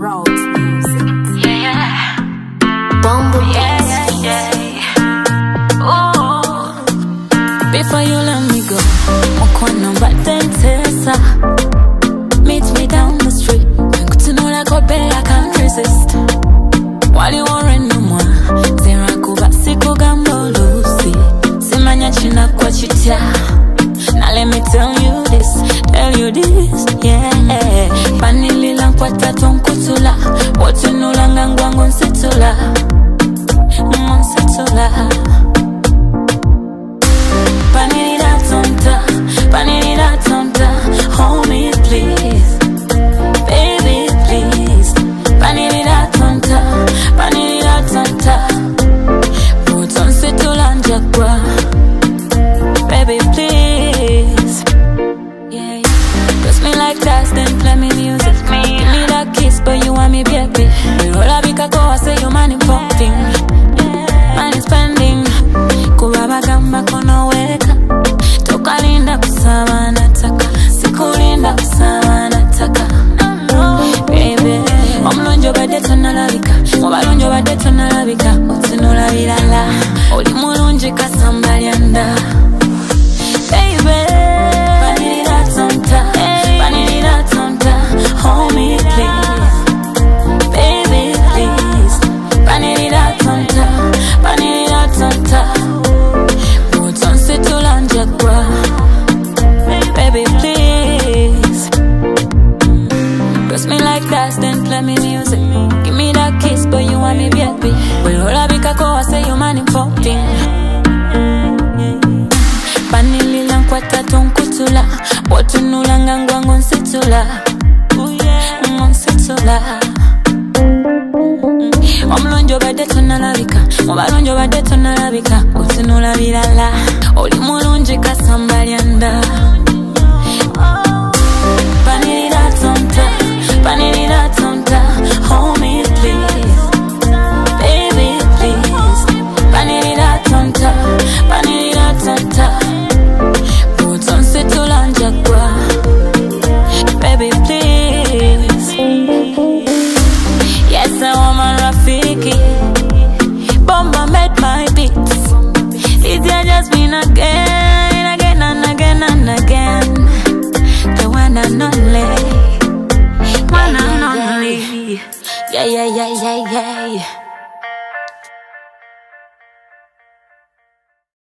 Road music. Yeah. Bumble Oh. Before you let me go, Mokono batentesa. Meet me down the street. To know like a bell, I can't resist. While you worry no more, Zera kuba siku gambo lusi. Simanya china kwa chitia. Now let me tell you this, yeah. Panili lang kwa taton kutula. Watu nula ngangwangu nsitula. Nsitula. Panili da tonta, hold me please. Baby please. Panili da tonta. Buton situla njakwa. Baby please. Yeah. Press me like that, then play me music. Give me that kiss, but you want me baby. We roll up because I say you money pumping. Money spending. Kuraba gamba kono weka. Toka linda kusama nataka. Siku linda kusama nataka. Baby. Omlonjo badeto nalabika. Mobalonjo badeto nalabika. Otunula bilala. Oli mulunji kasambali anda. Baby. Hold me please. Baby please. Panilida tonta. Buton situla njakwa. Baby please. Press me like that, then play me music. Give me that kiss, but you want me baby. We roll up because I say you money fucking. Panilila nkwata tonkutula. Watu nula ngangwangu nsitula. Omlonjo badeto nalabika. Mobalonjo badeto nalabika. Utunula bilala. Oli mulunji kasambali anda. Panilida tonta. Hold me please. Baby please. Panilida tonta. Buton situla njakwa.